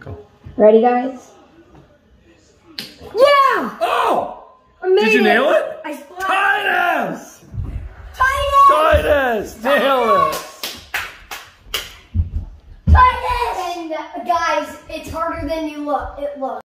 Go. Ready, guys? Yeah! Oh! I made Did you nail it? I split. Titus! Titus! Titus! Nailed it! Titus! And guys, it's harder than it looks.